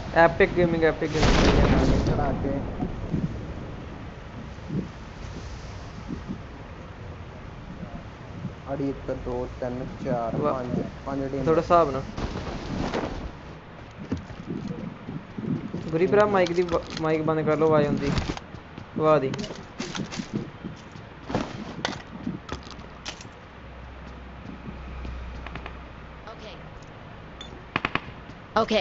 Epic gaming चढ़ा के अड़ी 1 2 3 4 5 5 टीम थोड़ा हिसाब ना गुरी भरा माइक बंद कर लो आवाज आंदी आवाज दी Okay.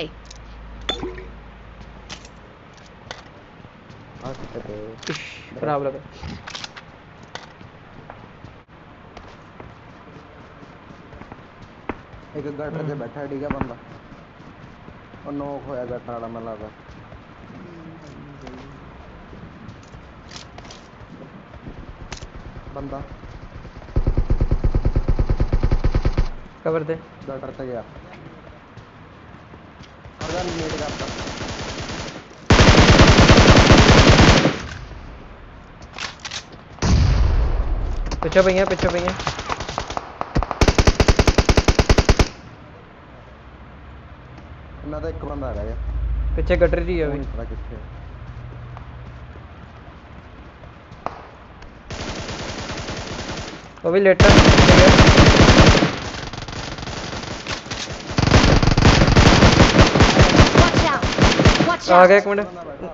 खराब लगा एक गटर से बैठा है ठीक है बंदा और नॉक होया गटर वाला मैं लगा बंदा कवर दे गटर से गया और गन नीड करता पीछे पई है ना तो एक बंदा रह गया पीछे गटर जी है वो अभी नहीं पता किससे वो भी लेटर Watch आ out. गया एक मिनट बंदा बैठा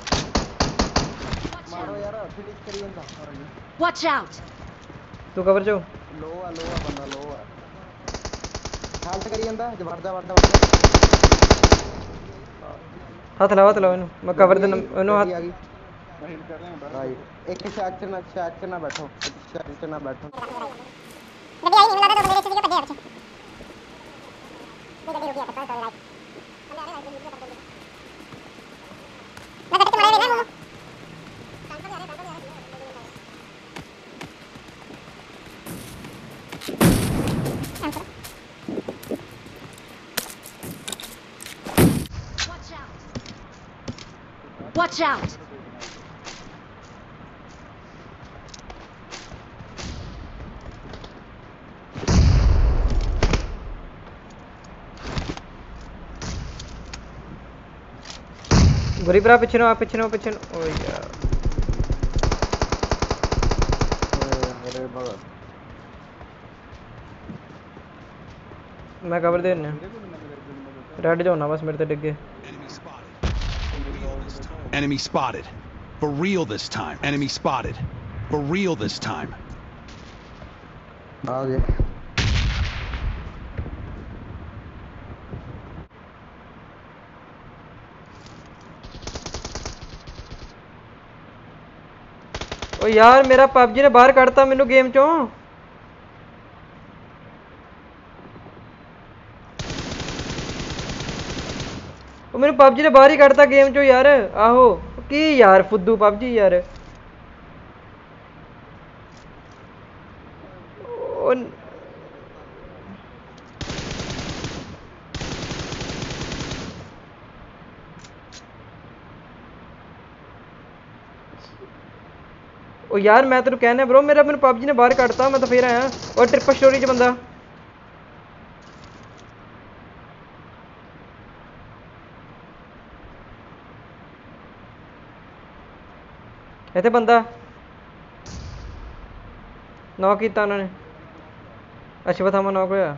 मारो यार फिनिश करिए बंदा Watch out. तू कवर जो लो है बंदा लो है हालत करी जंदा वड़ जा हाथ लाओ इनू मैं कवर देना इनू हाथ गड्डी आ गई राइट एक शैक च ना बैठो शैक च ना बैठो गड्डी आई नहीं मिला तो मेरे से भजे पीछे ये गड्डी रुकी है सॉरी राइट बंदे आ रहे हैं मैं गड्डी तुम्हारे लेना वो टैंकर आ रहे Watch out. गुरी भरा पीछे नो ओ यार मेरे बगल मैं कवर देना रेड जो होना बस मेरे ते डिगे Enemy spotted. For real this time. Enemy spotted. For real this time. आ गए ओ यार मेरा पबजी ने बाहर काटता मेनू गेम चों ओ मेनू पबजी ने बाहर ही काटता गेम चों यार आहो की यार फुद्दू पबजी यार ओ ओ यार मैं तेन कहना ब्रो मेरा मैंने पबजी ने बाहर काटता मैं तो फिर आया और ट्रिपल स्टोरी च बंदा इत्थे बंदा नॉक किया उन्होंने अच्छा थामा नॉक होया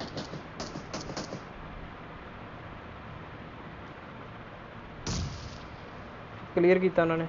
क्लियर किया उन्होंने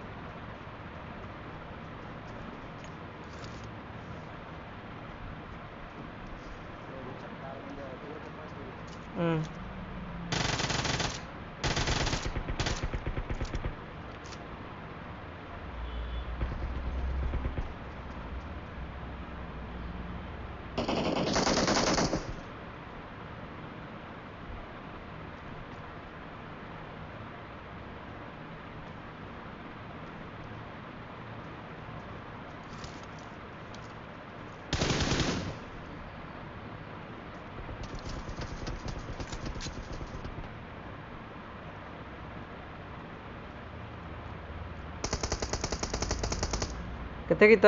कितने किता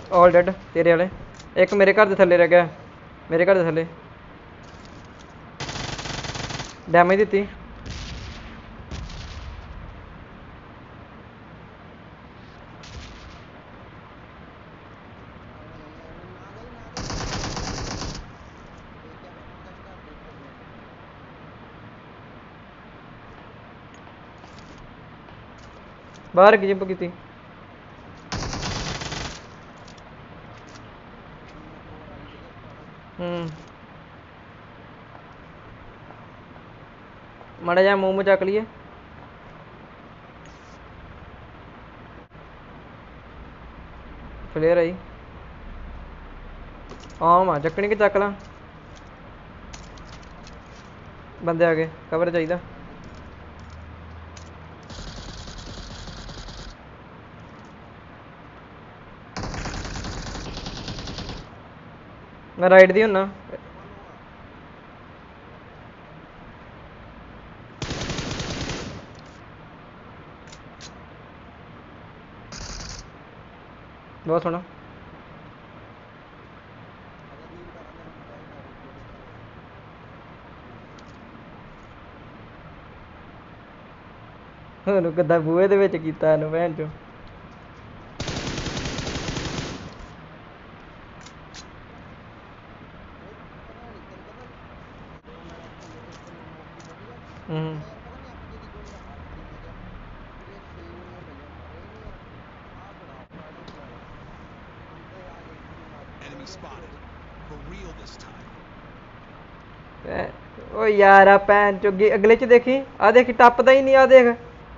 ऑल डेड तेरे वाले। एक मेरे घर दे थल्ले रह गया, मेरे घर दे थल्ले डैमेज दी। बाहर की जंप की थी। माड़ा जा मुंह में चक लिए। फ्लेयर आई आम आ चकनी के चक ला। बंदे आ गए, कवर चाहिए। मैं राइट दी हूं ना। बहुत सोना। ਉਹਨੂੰ ਕਿੱਦਾਂ ਬੂਹੇ ਦੇ ਵਿੱਚ ਕੀਤਾ ਇਹਨੂੰ ਭੈਣ ਚੋ। Enemy spotted. For real this time. ओ यार आ भैन चो अगले च देखी, आ देखी टपदा ही नहीं। आ देख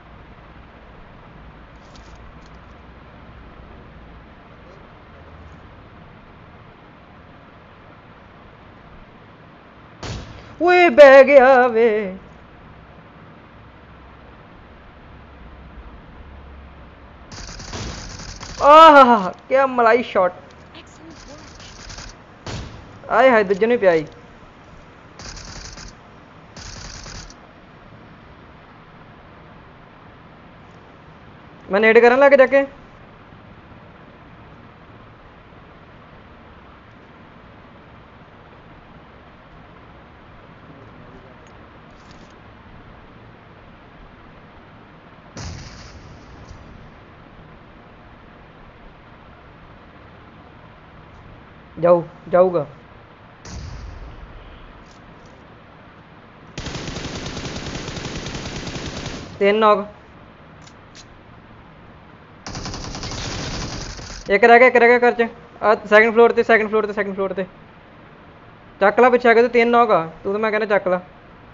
ओए बह गया वे। आह क्या मलाई शॉट। आए हाय दूजे ने प्याई। मैं नेड करन लग जाके। जाऊ जाऊगा। तीन नॉक, एक रह गया घर च। सैकंड फ्लोर ते सैकंड फ्लोर ते सैकंड फ्लोर ते चक ला पिछे आगे। तो तीन नॉक आ तू, तो मैं कहना चक ला।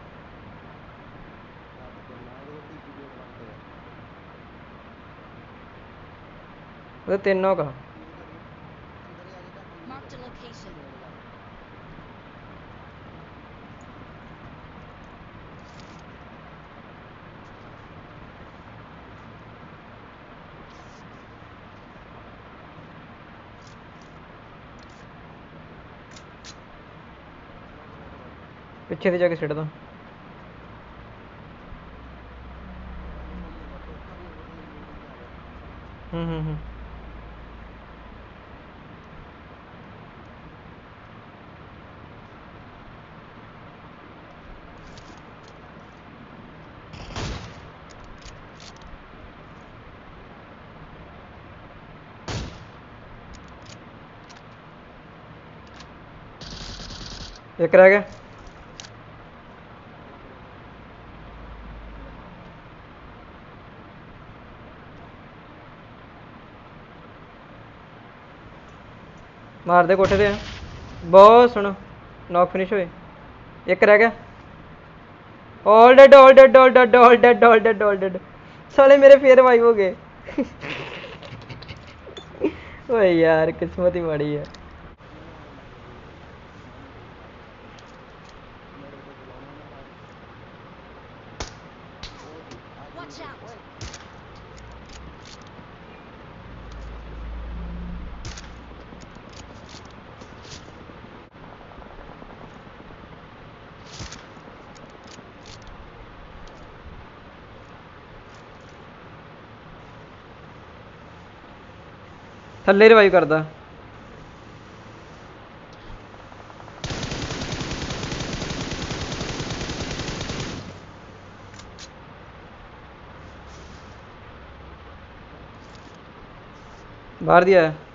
तीन नॉक आ। Marked a location. पिछे से जाके सिटदा। एक रह गया। मार दे कोठे से। बहुत सुनो नॉक फिनिश हुए। एक रह गया। All dead all dead all dead all dead all dead all dead. साले मेरे फिर वाइव हो गए। ओए यार किस्मत ही माड़ी है। Watch out. थल्ले रिवाइव करदा। बाहर दिया है।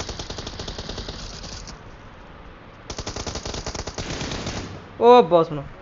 ओ बॉस सुनो